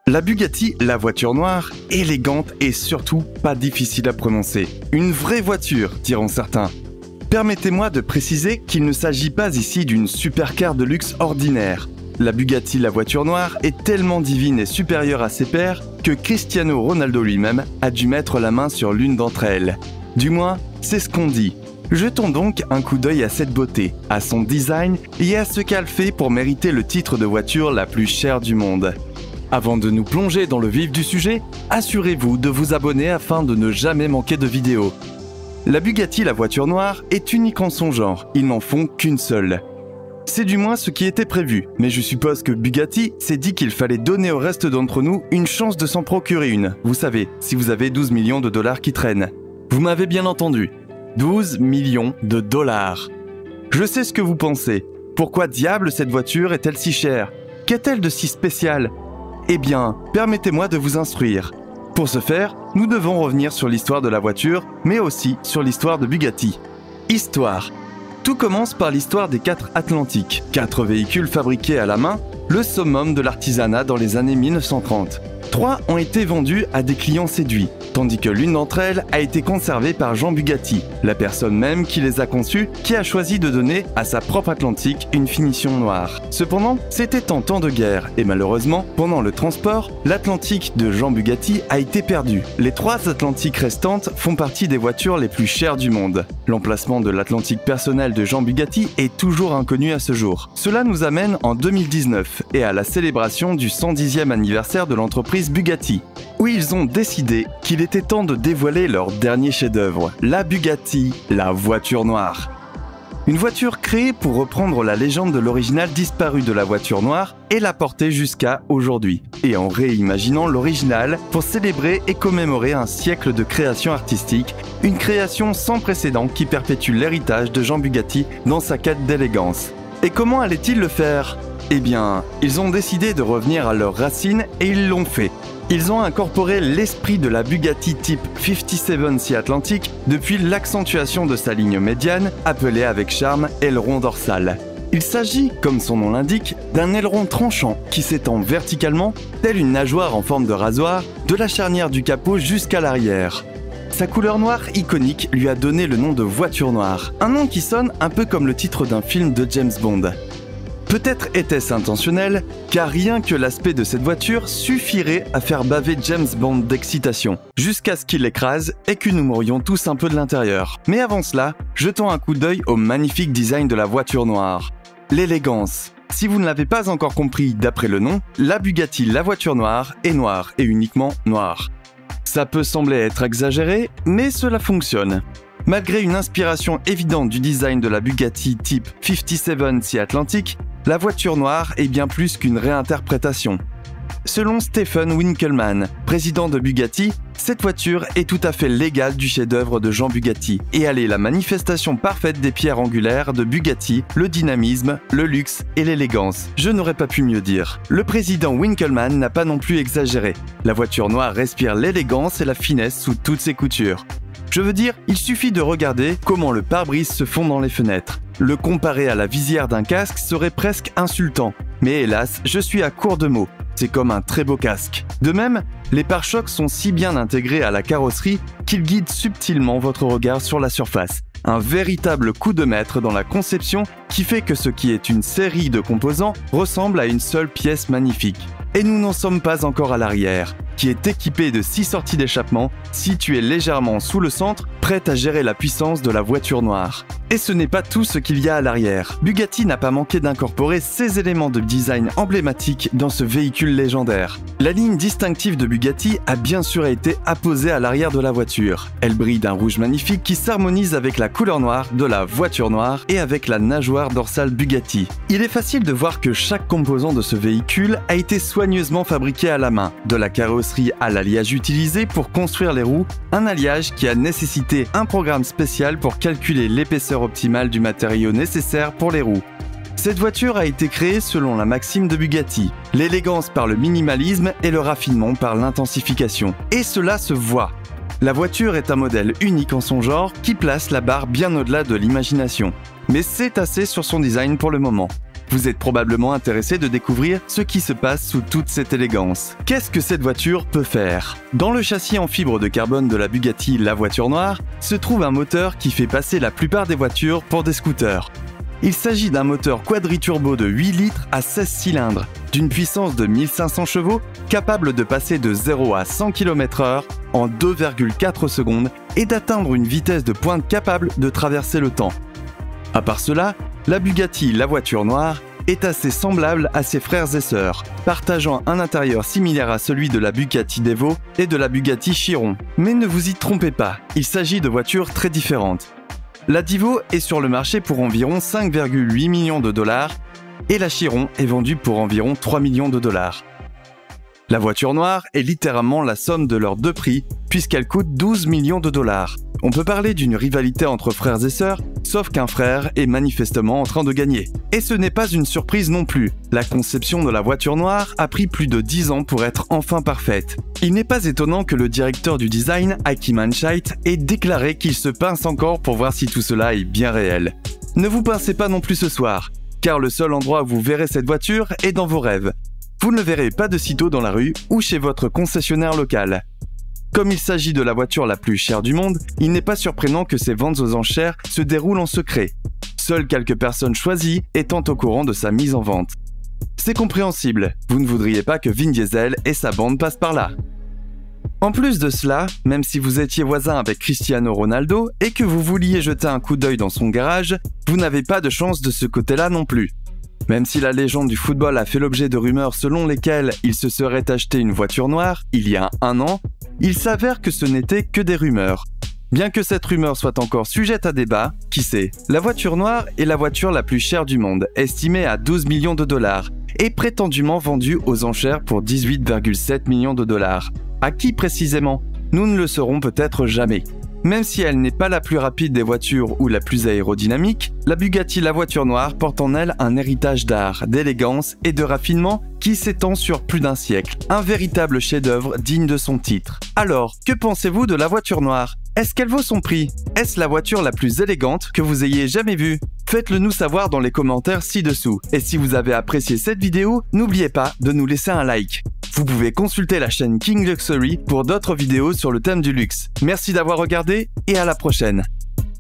La Bugatti, la voiture noire, élégante et surtout pas difficile à prononcer. Une vraie voiture, diront certains. Permettez-moi de préciser qu'il ne s'agit pas ici d'une supercar de luxe ordinaire. La Bugatti, la voiture noire, est tellement divine et supérieure à ses pairs que Cristiano Ronaldo lui-même a dû mettre la main sur l'une d'entre elles. Du moins, c'est ce qu'on dit. Jetons donc un coup d'œil à cette beauté, à son design et à ce qu'elle fait pour mériter le titre de voiture la plus chère du monde. Avant de nous plonger dans le vif du sujet, assurez-vous de vous abonner afin de ne jamais manquer de vidéos. La Bugatti, la voiture noire, est unique en son genre, ils n'en font qu'une seule. C'est du moins ce qui était prévu, mais je suppose que Bugatti s'est dit qu'il fallait donner au reste d'entre nous une chance de s'en procurer une. Vous savez, si vous avez 12 millions de dollars qui traînent. Vous m'avez bien entendu, 12 millions de dollars. Je sais ce que vous pensez. Pourquoi diable cette voiture est-elle si chère? Qu'est-elle de si spécial? Eh bien, permettez-moi de vous instruire. Pour ce faire, nous devons revenir sur l'histoire de la voiture, mais aussi sur l'histoire de Bugatti. Histoire. Tout commence par l'histoire des 4 Atlantiques, 4 véhicules fabriqués à la main, le summum de l'artisanat dans les années 1930. 3 ont été vendus à des clients séduits, tandis que l'une d'entre elles a été conservée par Jean Bugatti, la personne même qui les a conçues, qui a choisi de donner à sa propre Atlantique une finition noire. Cependant, c'était en temps de guerre, et malheureusement, pendant le transport, l'Atlantique de Jean Bugatti a été perdue. Les 3 Atlantiques restantes font partie des voitures les plus chères du monde. L'emplacement de l'Atlantique personnel de Jean Bugatti est toujours inconnu à ce jour. Cela nous amène en 2019 et à la célébration du 110e anniversaire de l'entreprise Bugatti, où ils ont décidé qu'il était temps de dévoiler leur dernier chef-d'œuvre, la Bugatti, la voiture noire. Une voiture créée pour reprendre la légende de l'original disparu de la voiture noire et la porter jusqu'à aujourd'hui, et en réimaginant l'original pour célébrer et commémorer un siècle de création artistique, une création sans précédent qui perpétue l'héritage de Jean Bugatti dans sa quête d'élégance. Et comment allaient-ils le faire ? Eh bien, ils ont décidé de revenir à leurs racines et ils l'ont fait. Ils ont incorporé l'esprit de la Bugatti type 57C Atlantic depuis l'accentuation de sa ligne médiane, appelée avec charme aileron dorsal. Il s'agit, comme son nom l'indique, d'un aileron tranchant qui s'étend verticalement, tel une nageoire en forme de rasoir, de la charnière du capot jusqu'à l'arrière. Sa couleur noire iconique lui a donné le nom de voiture noire, un nom qui sonne un peu comme le titre d'un film de James Bond. Peut-être était-ce intentionnel, car rien que l'aspect de cette voiture suffirait à faire baver James Bond d'excitation, jusqu'à ce qu'il l'écrase et que nous mourions tous un peu de l'intérieur. Mais avant cela, jetons un coup d'œil au magnifique design de la voiture noire. L'élégance. Si vous ne l'avez pas encore compris d'après le nom, la Bugatti, la voiture noire, est noire et uniquement noire. Ça peut sembler être exagéré, mais cela fonctionne. Malgré une inspiration évidente du design de la Bugatti type 57C Atlantic, la voiture noire est bien plus qu'une réinterprétation. Selon Stephen Winkelmann, président de Bugatti, cette voiture est tout à fait l'égale du chef-d'œuvre de Jean Bugatti et elle est la manifestation parfaite des pierres angulaires de Bugatti, le dynamisme, le luxe et l'élégance. Je n'aurais pas pu mieux dire. Le président Winkelmann n'a pas non plus exagéré. La voiture noire respire l'élégance et la finesse sous toutes ses coutures. Je veux dire, il suffit de regarder comment le pare-brise se fond dans les fenêtres. Le comparer à la visière d'un casque serait presque insultant. Mais hélas, je suis à court de mots. C'est comme un très beau casque. De même, les pare-chocs sont si bien intégrés à la carrosserie qu'ils guident subtilement votre regard sur la surface. Un véritable coup de maître dans la conception qui fait que ce qui est une série de composants ressemble à une seule pièce magnifique. Et nous n'en sommes pas encore à l'arrière, qui est équipé de 6 sorties d'échappement, situées légèrement sous le centre, prêtes à gérer la puissance de la voiture noire. Et ce n'est pas tout ce qu'il y a à l'arrière. Bugatti n'a pas manqué d'incorporer ces éléments de design emblématiques dans ce véhicule légendaire. La ligne distinctive de Bugatti a bien sûr été apposée à l'arrière de la voiture. Elle brille d'un rouge magnifique qui s'harmonise avec la couleur noire de la voiture noire et avec la nageoire dorsale Bugatti. Il est facile de voir que chaque composant de ce véhicule a été soigneusement fabriqué à la main, de la carrosserie à l'alliage utilisé pour construire les roues, un alliage qui a nécessité un programme spécial pour calculer l'épaisseur optimale du matériau nécessaire pour les roues. Cette voiture a été créée selon la maxime de Bugatti, l'élégance par le minimalisme et le raffinement par l'intensification. Et cela se voit. La voiture est un modèle unique en son genre qui place la barre bien au-delà de l'imagination. Mais c'est assez sur son design pour le moment. vous êtes probablement intéressé de découvrir ce qui se passe sous toute cette élégance. Qu'est-ce que cette voiture peut faire? Dans le châssis en fibre de carbone de la Bugatti La Voiture Noire se trouve un moteur qui fait passer la plupart des voitures pour des scooters. Il s'agit d'un moteur quadriturbo de 8 litres à 16 cylindres, d'une puissance de 1500 chevaux, capable de passer de 0 à 100 km/h en 2,4 secondes et d'atteindre une vitesse de pointe capable de traverser le temps. À part cela, la Bugatti La Voiture Noire est assez semblable à ses frères et sœurs, partageant un intérieur similaire à celui de la Bugatti Devo et de la Bugatti Chiron. Mais ne vous y trompez pas, il s'agit de voitures très différentes. La Divo est sur le marché pour environ 5,8 millions de dollars et la Chiron est vendue pour environ 3 millions de dollars. La voiture noire est littéralement la somme de leurs deux prix puisqu'elle coûte 12 millions de dollars. On peut parler d'une rivalité entre frères et sœurs, sauf qu'un frère est manifestement en train de gagner. Et ce n'est pas une surprise non plus. La conception de la voiture noire a pris plus de 10 ans pour être enfin parfaite. Il n'est pas étonnant que le directeur du design, Heikki Manscheit, ait déclaré qu'il se pince encore pour voir si tout cela est bien réel. Ne vous pincez pas non plus ce soir, car le seul endroit où vous verrez cette voiture est dans vos rêves. Vous ne le verrez pas de sitôt dans la rue ou chez votre concessionnaire local. Comme il s'agit de la voiture la plus chère du monde, il n'est pas surprenant que ces ventes aux enchères se déroulent en secret, seules quelques personnes choisies étant au courant de sa mise en vente. C'est compréhensible, vous ne voudriez pas que Vin Diesel et sa bande passent par là. En plus de cela, même si vous étiez voisin avec Cristiano Ronaldo et que vous vouliez jeter un coup d'œil dans son garage, vous n'avez pas de chance de ce côté-là non plus. Même si la légende du football a fait l'objet de rumeurs selon lesquelles il se serait acheté une voiture noire il y a un an, il s'avère que ce n'était que des rumeurs. Bien que cette rumeur soit encore sujette à débat, qui sait? La voiture noire est la voiture la plus chère du monde, estimée à 12 millions de dollars, et prétendument vendue aux enchères pour 18,7 millions de dollars. À qui précisément? Nous ne le saurons peut-être jamais. Même si elle n'est pas la plus rapide des voitures ou la plus aérodynamique, la Bugatti La Voiture Noire porte en elle un héritage d'art, d'élégance et de raffinement qui s'étend sur plus d'un siècle. Un véritable chef-d'œuvre digne de son titre. Alors, que pensez-vous de la voiture noire? Est-ce qu'elle vaut son prix? Est-ce la voiture la plus élégante que vous ayez jamais vue? Faites-le nous savoir dans les commentaires ci-dessous. Et si vous avez apprécié cette vidéo, n'oubliez pas de nous laisser un like. Vous pouvez consulter la chaîne King Luxury pour d'autres vidéos sur le thème du luxe. Merci d'avoir regardé et à la prochaine.